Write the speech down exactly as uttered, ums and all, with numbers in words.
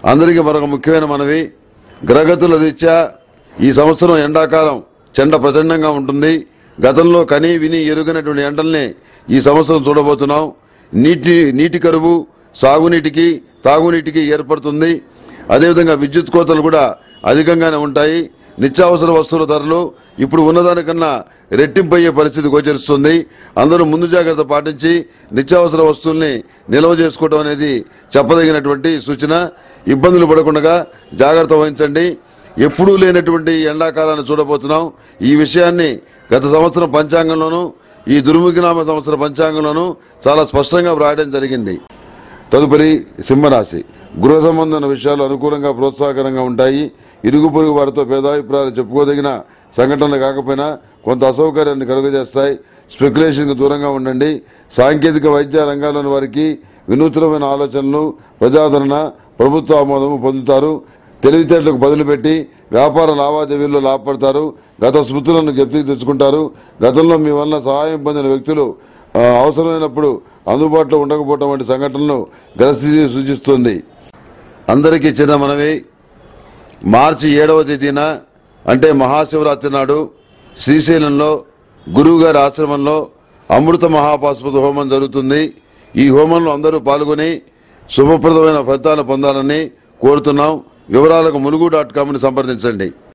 అందరికీ మరొక ముఖ్యమైన మనవి, గ్రహగతుల రీత్యా ఈ సంవత్సరం ఎండాకాలం చెండ ప్రచండంగా ఉంటుంది. గతంలో కని విని ఎరుగనటువంటి ఎండల్ని ఈ సంవత్సరం చూడబోతున్నాం. నీటి నీటి కరువు సాగునీటికి తాగునీటికి ఏర్పడుతుంది. అదేవిధంగా విద్యుత్ కోతలు కూడా అధికంగానే ఉంటాయి. నిత్యావసర వస్తువుల ధరలు ఇప్పుడు ఉన్నదానికన్నా రెట్టింపయ్యే పరిస్థితి గోచరిస్తుంది. అందరూ ముందు జాగ్రత్త పాటించి నిత్యావసర వస్తువుల్ని నిల్వ చేసుకోవడం అనేది చెప్పదగినటువంటి సూచన. ఇబ్బందులు పడకుండా జాగ్రత్త వహించండి. ఎప్పుడూ లేనటువంటి ఎండాకాలాన్ని చూడబోతున్నాం. ఈ విషయాన్ని గత సంవత్సరం పంచాంగంలోనూ ఈ దుర్ముఖనామ సంవత్సర పంచాంగంలోనూ చాలా స్పష్టంగా వ్రాయడం జరిగింది. తదుపరి సింహరాశి. గృహ సంబంధమైన విషయాలు అనుకూలంగా ప్రోత్సాహకరంగా ఉంటాయి. ఇరుగు పొరుగు వారితో భేదాభిప్రాయాలు చెప్పుకోదగిన సంఘటనలు కాకపోయినా కొంత అసౌకర్యాన్ని కలుగజేస్తాయి. స్పెక్యులేషన్కు దూరంగా ఉండండి. సాంకేతిక వైద్య రంగాల్లోని వారికి వినూత్నమైన ఆలోచనలు, ప్రజాదరణ, ప్రభుత్వ ఆమోదము పొందుతారు. తెలివితేటలకు బదులు పెట్టి వ్యాపార లావాదేవీల్లో లాభపడతారు. గత స్మృతులను జ్ఞప్తికి తెచ్చుకుంటారు. గతంలో మీ వల్ల సహాయం పొందిన వ్యక్తులు అవసరమైనప్పుడు అందుబాటులో ఉండకపోవడం వంటి సంఘటనలను గ్రహస్థితి సూచిస్తుంది. అందరికీ చిన్న మనవి, మార్చి ఏడవ తేదీన అంటే మహాశివరాత్రి నాడు శ్రీశైలంలో గురువుగారి ఆశ్రమంలో అమృత మహాపాశుపత హోమం జరుగుతుంది. ఈ హోమంలో అందరూ పాల్గొని శుభప్రదమైన ఫలితాలను పొందాలని కోరుతున్నాం. వివరాలకు ములుగు డాట్ కామ్ని సంప్రదించండి.